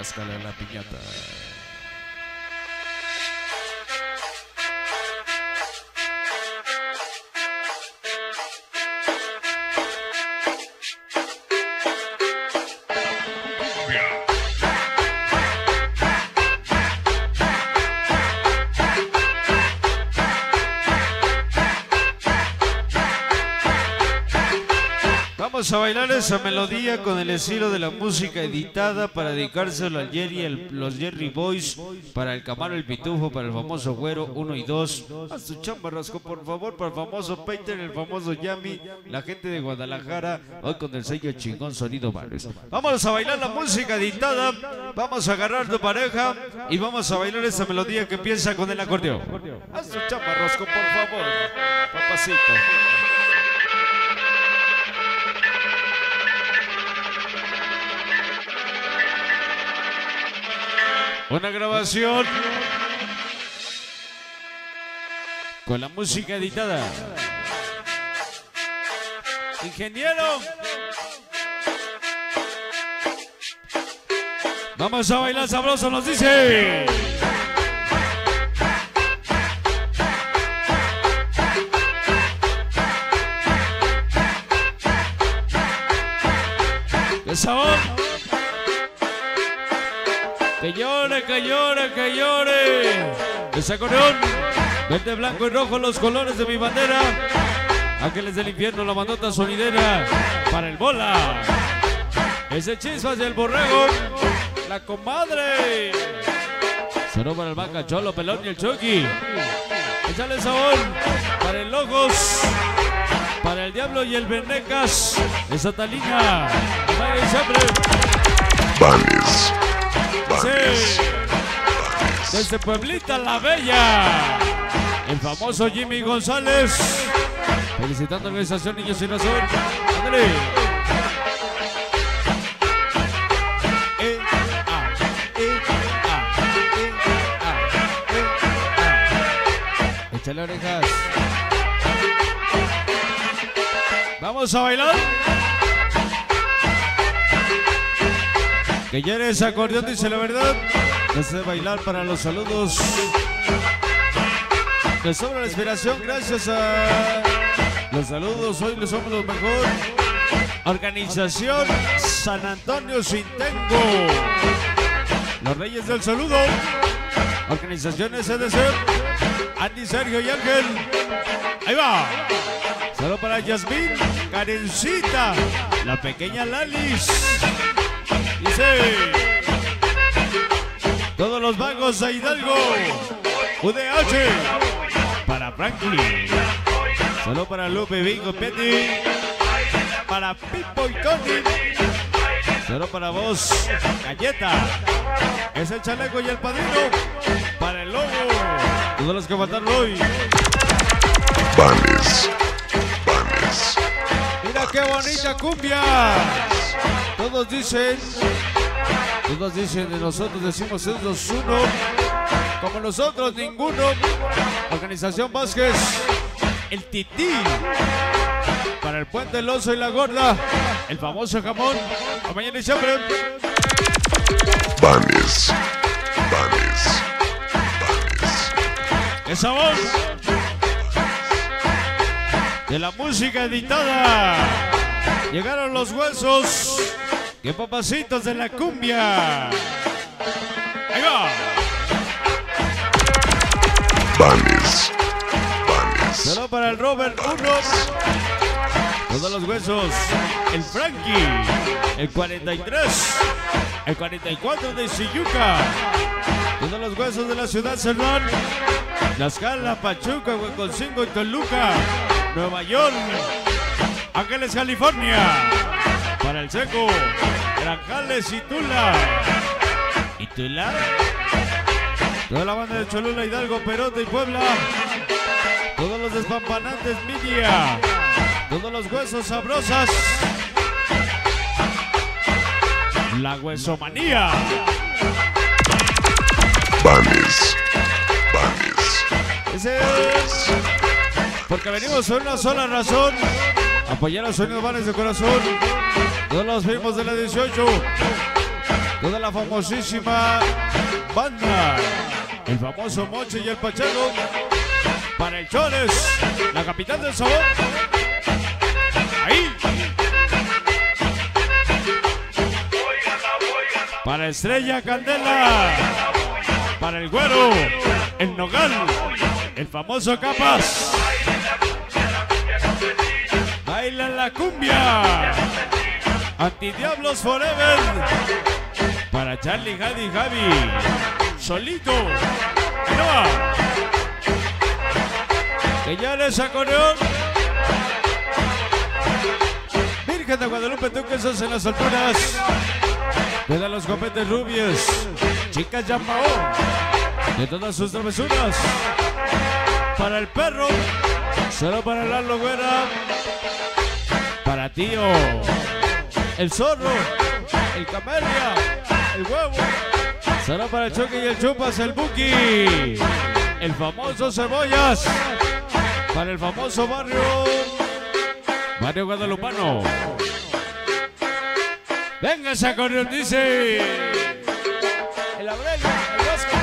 Ráscale la piñata. Vamos a bailar esa melodía con el estilo de la música editada para dedicárselo al Jerry, los Jerry Boys, para el Camaro, el Pitufo, para el famoso Güero 1 y 2. A su chamba, Rasco, por favor, para el famoso Peter, el famoso Yami, la gente de Guadalajara, hoy con el sello chingón Sonido Bares. Vamos a bailar la música editada, vamos a agarrar tu pareja y vamos a bailar esa melodía que empieza con el acordeón. A su chamba, Rasco, por favor, papacito. Una grabación con la música editada. Ingeniero, vamos a bailar sabroso, nos dice. ¡Qué sabor! Que llore, que llore, que llore. Ese acordeón, verde, blanco y rojo, los colores de mi bandera. Ángeles del infierno, la bandota sonidera. Para el bola. Ese chispas del borrego. La comadre. Sonó para el Vaca, Cholo, Pelón y el Chucky. Échale sabor. Para el Logos. Para el Diablo y el Venecas. Esa Talina. Vaya siempre. Vanes. Sí. Desde Pueblita la Bella, el famoso Jimmy González, felicitando a la organización Niños Sin Razón. ¡Ándale! Échale orejas. Vamos a bailar. Que ya eres acordeón, dice la verdad. No sé bailar para los saludos. Les sobra la inspiración gracias a los saludos. Hoy les somos los mejor. Organización San Antonio Sintengo. Los Reyes del Saludo. Organización SDC. Andy, Sergio y Ángel. Ahí va. Solo para Yasmín, Karencita, la pequeña Lalis. Dice, todos los vagos a Hidalgo, UDH, para Franklin, solo para Lupe, Bingo, Petty, para Pipo y Tony, solo para vos, Galleta, es el Chaleco y el Padrino, para el Lobo, todos los que mataron hoy. Vanes. Mira qué bonita cumbia. Todos dicen de nosotros, decimos es los uno, como nosotros ninguno. Organización Vázquez, el Tití, para el Puente, el Oso y la Gorda, el famoso jamón, a mañana y siempre. Vanes. Esa voz de la música editada. Llegaron los huesos. ¡Qué papacitos de la cumbia! ¡Ahí va! Vanes. Solo para el Robert 1. Todos los huesos. El Frankie. El 43. El 44 de Siyuca. Todos los huesos de la ciudad Cerdán. Tlaxcala, Pachuca, Hueconcingo y Toluca. Nueva York. Ángeles, California. Para el Seco, Granjales y Tula. ¿Y Tula? Toda la banda de Cholula, Hidalgo, Perote y Puebla. Todos los despampanantes Midia. Todos los huesos sabrosas. La huesomanía. Vanes. Ese es porque venimos por una sola razón. Apoyar a Sonido Vanes de corazón. Todos los primos de la 18. toda la famosísima banda, el famoso Moche y el Pacheco, para el Chores, la capital del sabor. Ahí. Para Estrella Candela, para el Güero, el Nogal, el famoso Capas. Baila la cumbia, Antidiablos Forever, para Charlie, Javi, Solito, Noa, que ya les acordeón. Virgen de Guadalupe, tú que estás en las alturas, de los copetes rubios, chicas Yambao, de todas sus travesuras, para el perro, solo para la Güera, para Tío, el Zorro, el Camelia, el Huevo, solo para el Choque y el Chupas, el Buki, el famoso Cebollas, para el famoso barrio guadalupano. Venga ese acordeón, dice el Aurelio, el Vasco.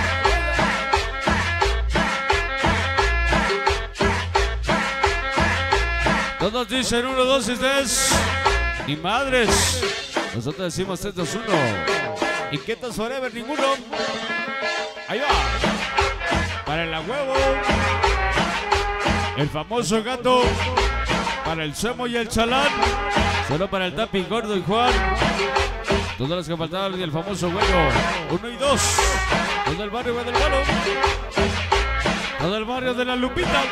Todos dicen 1, 2 y 3. Ni madres. Nosotros decimos 3, 2, 1. Inquietos forever, ninguno. Ahí va. Para el Huevo, el famoso Gato, para el Semo y el Chalán, solo para el Tapi, Gordo y Juan. Todos los que faltaban y el famoso Güero. 1 y 2. Todo el barrio Guadalupano. Todo el barrio de la Lupita.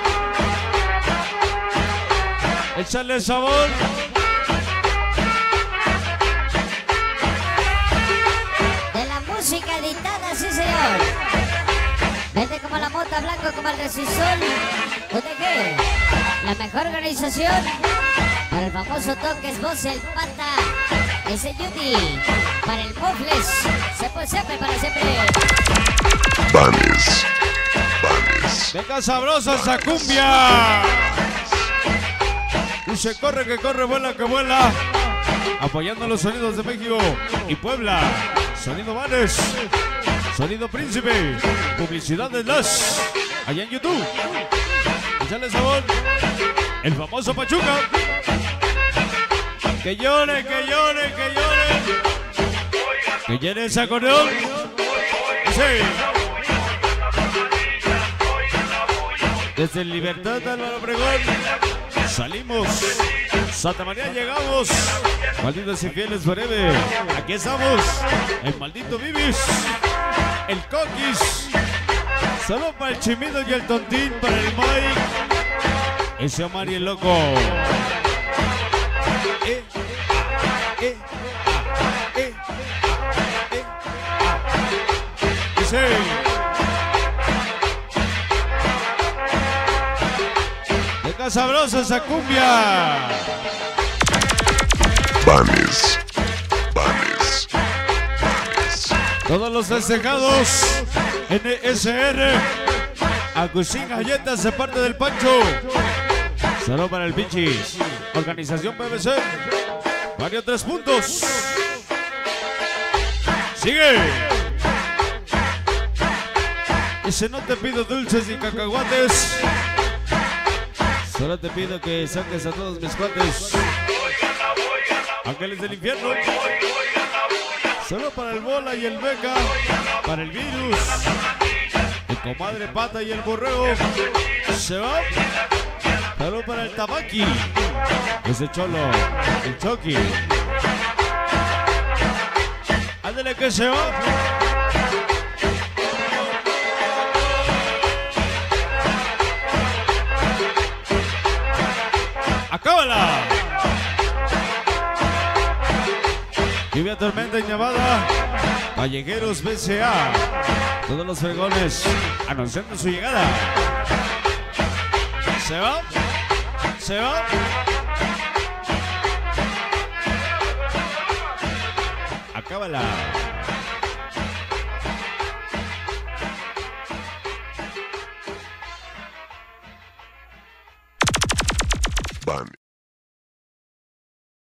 Échale sabor. De la música editada, sí señor. Vete como la mota, blanco como el resisol. ¿Usted qué? La mejor organización para el famoso Toques, Voz, el Pata, ese Yuti, para el Mofles, siempre, para siempre. Banis. Venga sabrosa esa cumbia. Y se corre que corre, vuela que vuela. Apoyando los sonidos de México y Puebla. Sonido Vanes, Sonido Príncipe, publicidad de Las, allá en YouTube. Échale sabor. El famoso Pachuca. Que llore, que llore, que llore. Que llene ese acordeón. Sí. Desde el Libertad de Álvaro Obregón salimos. Santa María llegamos. Malditos y fieles forever. Aquí estamos. El maldito Vivis. El Coquis. Solo para el Chimido y el Tontín. Para el Mike. Ese Omar y el Loco. Dice. Venga sabrosa esa cumbia. Banis. Todos los festejados. NSR. Agustín Galletas de parte del Pancho. Solo para el Pichis. Organización PBC. Varios 3 puntos. Sigue. Dice, no te pido dulces ni cacahuates. Solo te pido que saques a todos mis cuates. Ángeles del infierno. Solo para el Bola y el Beca. Para el Virus. El Comadre Pata y el Borrego. Se va. Solo para el Tabaki. Ese Cholo. El Chucky. Ándale que se va. ¡Acábala! Lluvia, tormenta y nevada. Callejeros BCA. Todos los fregones anunciando su llegada. Se va. Se va. Acábala. Banis.